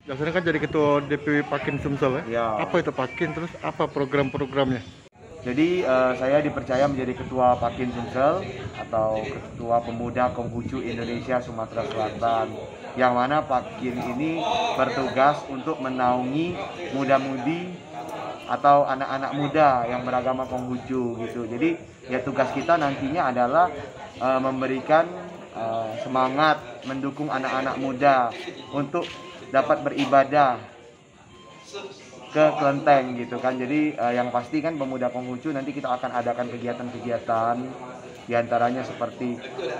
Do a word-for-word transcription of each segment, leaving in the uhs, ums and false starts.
Biasanya kan jadi ketua D P W Pakin Sumsel ya? Ya. Apa itu Pakin, terus apa program-programnya? Jadi uh, saya dipercaya menjadi ketua Pakin Sumsel atau ketua pemuda Konghucu Indonesia Sumatera Selatan. Yang mana Pakin ini bertugas untuk menaungi muda-mudi atau anak-anak muda yang beragama Konghucu gitu. Jadi ya tugas kita nantinya adalah uh, memberikan uh, semangat, mendukung anak-anak muda untuk dapat beribadah ke kelenteng gitu kan. Jadi uh, yang pasti kan pemuda Konghucu nanti kita akan adakan kegiatan-kegiatan diantaranya seperti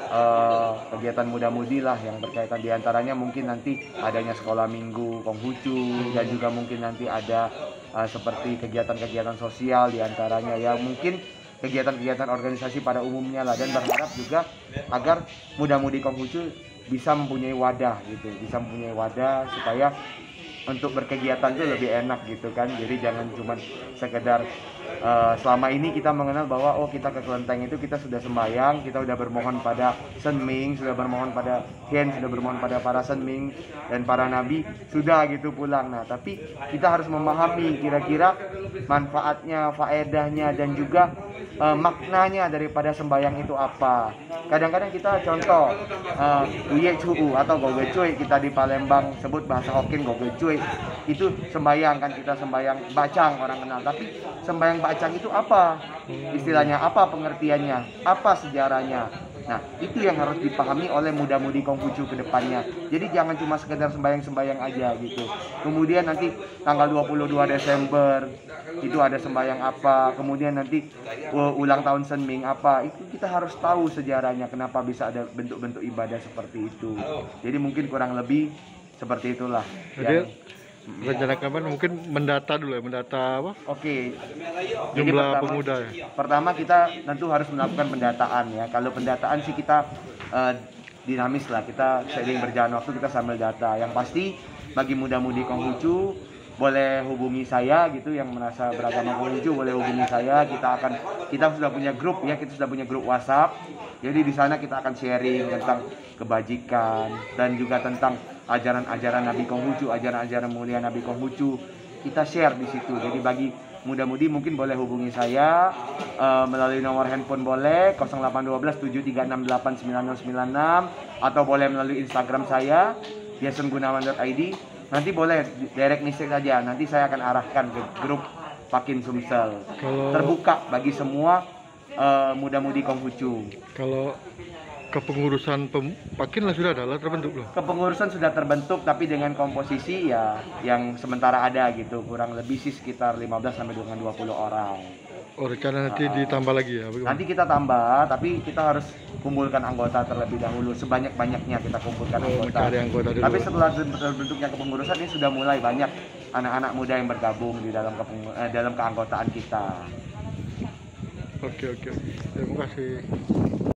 uh, kegiatan muda-mudi lah yang berkaitan, diantaranya mungkin nanti adanya sekolah minggu Konghucu dan juga mungkin nanti ada uh, seperti kegiatan-kegiatan sosial diantaranya ya, mungkin kegiatan-kegiatan organisasi pada umumnya lah, dan berharap juga agar muda-mudi Konghucu bisa mempunyai wadah gitu, bisa mempunyai wadah supaya untuk berkegiatan itu lebih enak gitu kan. Jadi jangan cuma sekedar uh, selama ini kita mengenal bahwa oh kita ke kelenteng itu kita sudah sembahyang, kita sudah bermohon pada Senming, sudah bermohon pada Hien, sudah bermohon pada para Senming dan para nabi, sudah gitu pulang. Nah tapi kita harus memahami kira-kira manfaatnya, faedahnya dan juga uh, maknanya daripada sembahyang itu apa. Kadang-kadang kita contoh uh, Uye Cu'u atau Gogecuy, kita di Palembang sebut bahasa Hokkien Gogecuy, itu sembahyang kan, kita sembahyang bacang orang kenal. Tapi sembahyang bacang itu apa istilahnya, apa pengertiannya, apa sejarahnya. Nah itu yang harus dipahami oleh muda-mudi Konghucu ke depannya. Jadi jangan cuma sekedar sembahyang-sembahyang aja gitu. Kemudian nanti tanggal dua puluh dua Desember itu ada sembahyang apa, kemudian nanti uh, ulang tahun Senming apa, itu kita harus tahu sejarahnya kenapa bisa ada bentuk-bentuk ibadah seperti itu. Jadi mungkin kurang lebih seperti itulah. Jadi yang, rencana kapan mungkin mendata dulu ya, mendata apa? Oke. Jadi Jumlah pertama, pemuda ya. Pertama kita tentu harus melakukan pendataan ya. Kalau pendataan sih kita uh, dinamis lah, kita seiring berjalan waktu kita sambil data. Yang pasti bagi muda-mudi Konghucu boleh hubungi saya gitu, yang merasa beragama Konghucu boleh hubungi saya. Kita akan kita sudah punya grup ya, kita sudah punya grup WhatsApp. Jadi di sana kita akan sharing tentang kebajikan dan juga tentang ajaran-ajaran Nabi Konghucu, ajaran-ajaran mulia Nabi Konghucu. Kita share di situ. Jadi bagi muda-mudi mungkin boleh hubungi saya uh, melalui nomor handphone boleh nol delapan satu dua tujuh tiga enam delapan sembilan nol sembilan enam, atau boleh melalui Instagram saya yason gunawan dot i d. Nanti boleh direct message saja, nanti saya akan arahkan ke grup Pakin Sumsel. Kalau Terbuka bagi semua uh, muda-mudi Konghucu. kalau kepengurusan pem, Pakin lah sudah ada lah terbentuk loh. Kepengurusan sudah terbentuk tapi dengan komposisi ya yang sementara ada gitu, kurang lebih sih sekitar lima belas sampai dengan dua puluh orang. Oh rencana nanti Uh, ditambah lagi ya? Bagaimana? Nanti kita tambah, tapi kita harus kumpulkan anggota terlebih dahulu, sebanyak-banyaknya kita kumpulkan Oh, anggota. mencari anggota dulu. Tapi setelah terbentuknya kepengurusan ini sudah mulai banyak anak-anak muda yang bergabung di dalam kepengu- eh, dalam keanggotaan kita. Oke oke. Terima kasih.